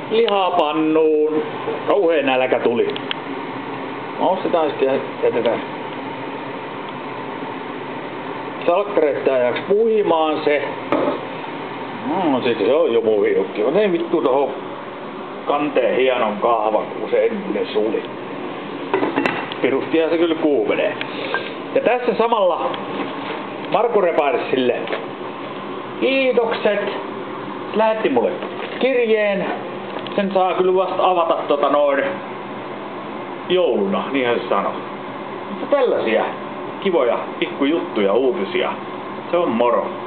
lihapannuun. Kauhea nälkä tuli. Nostetaan sitten ja jätetään salkkareita ajaksi puimaan se. Sitten se on jo muhijukki. Ne vittu tohon kanteen hienon kahvan, kun se ennen suli. Pirustihan se kyllä kuumenee. Ja tässä samalla Markku Reparsille kiitokset. Se lähetti mulle kirjeen. Sen saa kyllä vasta avata jouluna, niinhän se sanoo. Mutta tällaisia kivoja pikkujuttuja, uutisia. Se on moro.